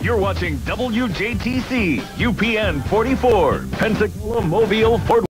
You're watching WJTC UPN 44, Pensacola, Mobile, Fort